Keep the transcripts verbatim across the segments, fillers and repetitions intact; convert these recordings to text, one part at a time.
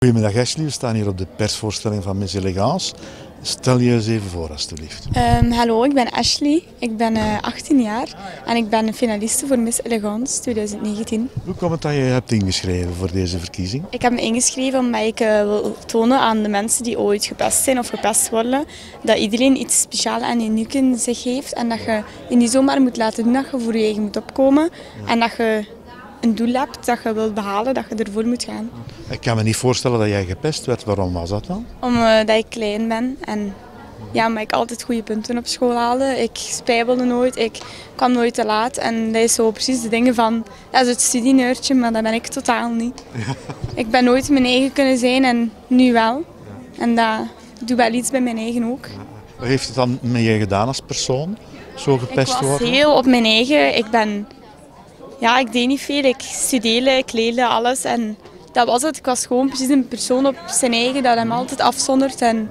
Goedemiddag Ashley, we staan hier op de persvoorstelling van Miss Elegance. Stel je eens even voor alstublieft. Um, hallo, ik ben Ashley, ik ben uh, achttien jaar en ik ben finaliste voor Miss Elegance twintig negentien. Hoe komt het dat je hebt ingeschreven voor deze verkiezing? Ik heb me ingeschreven omdat ik uh, wil tonen aan de mensen die ooit gepest zijn of gepest worden, dat iedereen iets speciaals en uniek in zich heeft en dat je je niet zomaar moet laten doen, dat je voor je eigen moet opkomen ja. En dat je een doel hebt dat je wilt behalen, dat je ervoor moet gaan. Ik kan me niet voorstellen dat jij gepest werd. Waarom was dat dan? Omdat uh, ik klein ben en ja, maar ik altijd goede punten op school haalde. Ik spijbelde nooit, ik kwam nooit te laat. En dat is zo precies de dingen van, dat is het studieneurtje, maar dat ben ik totaal niet. Ja. Ik ben nooit mijn eigen kunnen zijn en nu wel. Ja. En dat doe wel iets bij mijn eigen ook. Ja. Wat heeft het dan met je gedaan als persoon, zo gepest worden? Ik was heel op mijn eigen. Ik ben... Ja, ik deed niet veel. Ik studeerde, ik leerde alles en dat was het. Ik was gewoon precies een persoon op zijn eigen dat hem altijd afzondert. En...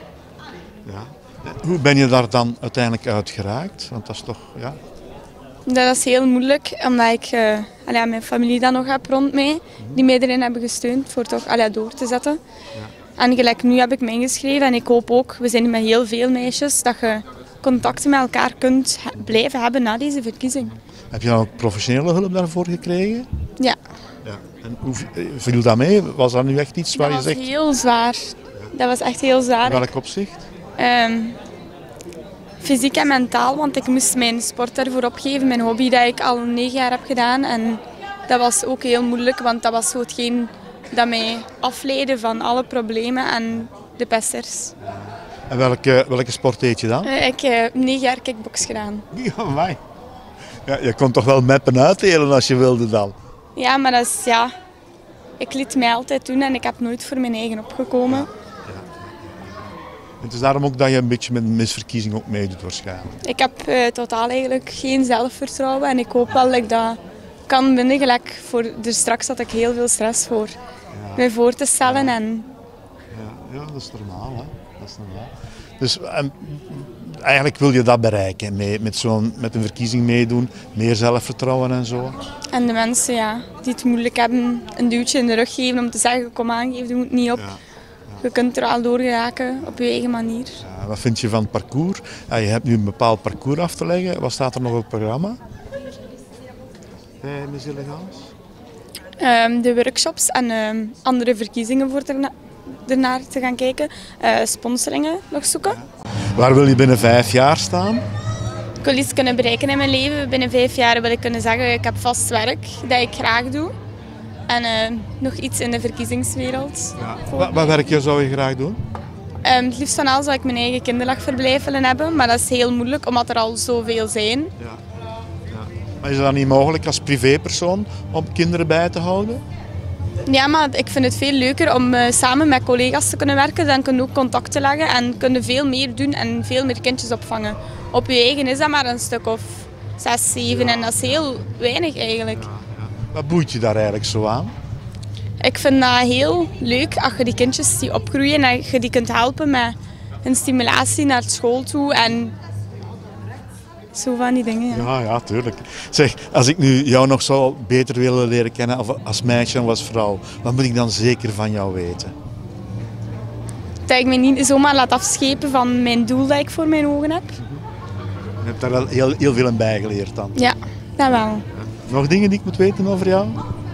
Ja. Hoe ben je daar dan uiteindelijk uit geraakt? Want dat is toch, ja... Dat is heel moeilijk, omdat ik uh, allee, mijn familie dan nog heb rond mij, die mij erin hebben gesteund voor toch allee, door te zetten. Ja. En gelijk nu heb ik me ingeschreven en ik hoop ook, we zijn met heel veel meisjes, dat je contacten met elkaar kunt blijven hebben na deze verkiezing. Heb je dan ook professionele hulp daarvoor gekregen? Ja. Ja. En hoe viel dat mee? Was dat nu echt iets waar dat je zegt? Dat was heel zwaar. Dat was echt heel zwaar. In welk opzicht? Um, fysiek en mentaal, want ik moest mijn sport daarvoor opgeven. Mijn hobby dat ik al negen jaar heb gedaan. En dat was ook heel moeilijk, want dat was zo hetgeen dat mij afleidde van alle problemen en de pesters. En welke, welke sport deed je dan? Uh, ik heb uh, negen jaar kickbox gedaan. Ja, mij. Ja, je kon toch wel meppen uitdelen als je wilde dan? Ja, maar dat is, ja, ik liet mij altijd doen en ik heb nooit voor mijn eigen opgekomen. Ja, ja. En het is daarom ook dat je een beetje met een misverkiezing ook meedoet waarschijnlijk? Ik heb uh, totaal eigenlijk geen zelfvertrouwen en ik hoop wel dat ik dat kan winnen. Gelijk voor, dus straks had ik heel veel stress voor ja. mij voor te stellen. Ja. En... Ja, ja, dat is normaal. Hè? Dat is normaal. Dus, um, eigenlijk wil je dat bereiken, mee, met, zo'n, met een verkiezing meedoen, meer zelfvertrouwen en zo. En de mensen ja, die het moeilijk hebben, een duwtje in de rug geven om te zeggen, kom aan, geef de moed niet op. Ja, ja. Je kunt er al door geraken op je eigen manier. Ja, wat vind je van het parcours? Ja, je hebt nu een bepaald parcours af te leggen. Wat staat er nog op het programma? Bij Miss Elegance? Um, de workshops en um, andere verkiezingen voor erna ernaar te gaan kijken. Uh, sponsoringen nog zoeken. Ja. Waar wil je binnen vijf jaar staan? Ik wil iets kunnen bereiken in mijn leven. Binnen vijf jaar wil ik kunnen zeggen, ik heb vast werk dat ik graag doe. En uh, nog iets in de verkiezingswereld. Ja. Wat, wat werk zou je graag doen? Um, het liefst van alles zou ik mijn eigen kinderdagverblijf willen hebben. Maar dat is heel moeilijk, omdat er al zoveel zijn. Ja. Ja. Maar is het dan niet mogelijk als privépersoon om kinderen bij te houden? Ja, maar ik vind het veel leuker om uh, samen met collega's te kunnen werken. Dan kun je ook contacten leggen en kunnen veel meer doen en veel meer kindjes opvangen. Op je eigen is dat maar een stuk of zes, zeven ja. En dat is heel weinig eigenlijk. Ja, ja. Wat boeit je daar eigenlijk zo aan? Ik vind dat heel leuk als je die kindjes die opgroeien en je die kunt helpen met een stimulatie naar school toe en zo van die dingen. Ja, ja, ja tuurlijk. Zeg, als ik nu jou nog zou beter willen leren kennen als meisje en als vrouw, wat moet ik dan zeker van jou weten? Dat ik me niet zomaar laat afschepen van mijn doel dat ik voor mijn ogen heb. Je hebt daar wel heel, heel veel in bijgeleerd dan? Ja, dat wel. Nog dingen die ik moet weten over jou?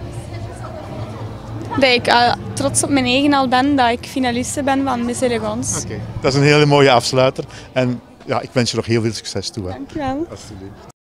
Dat ik uh, trots op mijn eigen al ben, dat ik finaliste ben van Miss Elegance. Oké, okay. Dat is een hele mooie afsluiter. En ja, ik wens je nog heel veel succes toe. Hè. Dank je wel. Alsjeblieft.